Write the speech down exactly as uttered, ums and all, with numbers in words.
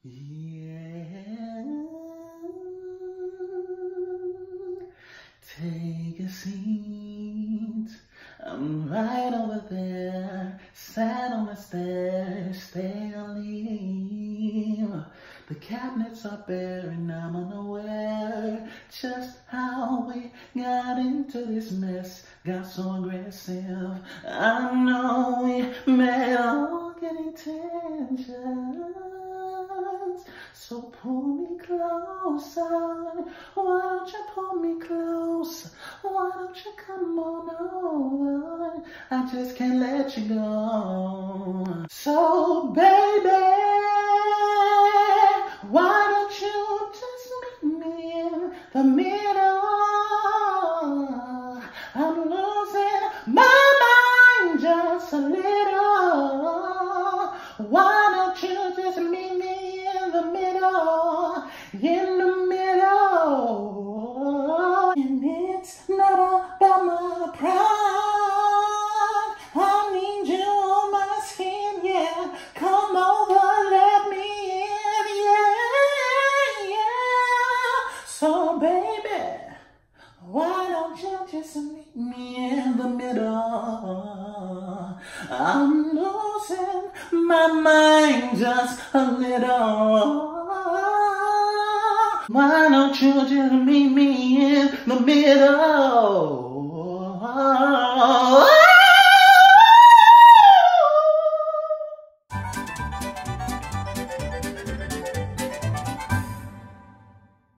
Yeah. Take a seat. I'm right over there. Sat on the stairs. Stay or leave. The cabinets are bare and I'm unaware just how we got into this mess. Got so aggressive. I know we made all good intentions. So pull me closer. Why don't you pull me closer? Why don't you come on over? I just can't let you go. So baby, why don't you just meet me in the middle? I'm losing my mind just a little. Why don't you just meet me in the middle? In the middle. And it's not about my pride. I need you on my skin, yeah. Come over, let me in, yeah, yeah. So baby, why don't you just meet me in the middle? I'm losing my mind just a little. Why don't you just meet me in the middle?